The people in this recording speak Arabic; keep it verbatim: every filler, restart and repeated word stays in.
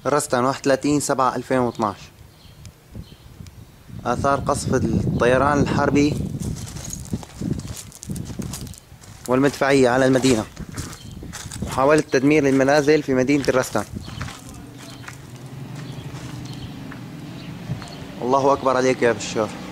رستن واحد وثلاثين سبعة ألفين واثناشر. آثار قصف الطيران الحربي والمدفعية على المدينة، محاولة تدمير المنازل في مدينة الرستان. الله أكبر عليك يا بشار.